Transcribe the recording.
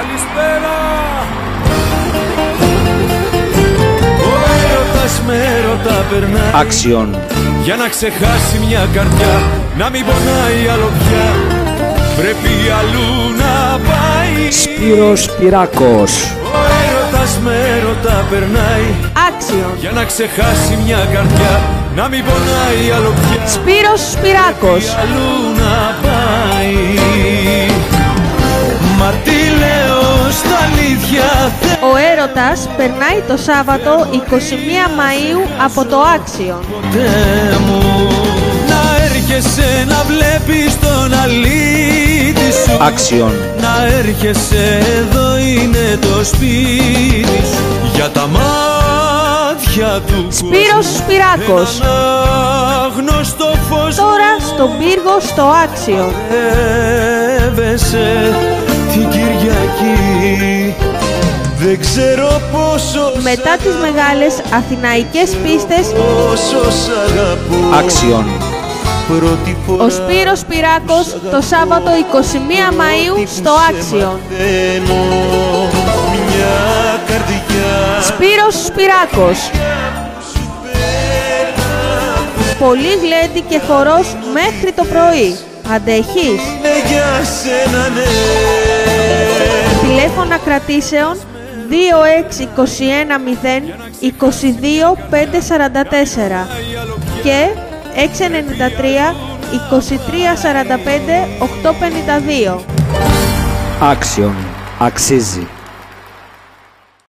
Καλησπέρα. Ο έρωτας με έρωτα περνάει. Άξιον. Για να ξεχάσει μια καρδιά, να μην πονάει άλλο πια, πρέπει αλλού να πάει. Σπύρος Πυράκος. Ο έρωτας με έρωτα περνάει. Άξιον. Για να ξεχάσει μια καρδιά, να μην πονάει άλλο πια, Σπύρος Πυράκος. πρέπει αλλού να πάει. Μα τι λέω στα αλήθεια, Ο έρωτας περνάει το Σάββατο 21 Μαΐου από το Άξιον. ποτέ μου να έρχεσαι να βλέπεις τον αλήτη σου. Άξιον. Να έρχεσαι, εδώ είναι το σπίτι σου. Για τα μάτια του Σπύρος Πυράκος. έναν άγνωστο φως. Τώρα στον πύργο στο Άξιον. Έβεσαι την Κυριακή. Δεν ξέρω πόσο Μετά τις μεγάλες αθηναϊκές πίστες, πόσο σ' αγαπώ. Άξιον. Πρώτη φορά ο Σπύρος Πυράκος το Σάββατο 21 Μαΐου στο Άξιον. μαθαίνω μια καρδιά. Σπύρος Πυράκος. Πολύ γλέντι και χορός μέχρι το πρωί. Αντέχεις? Ναι, για σένα ναι. Τηλέφωνα κρατήσεων 2621 0 22 544 και 693 23 45 852. Άξιον. Αξίζει.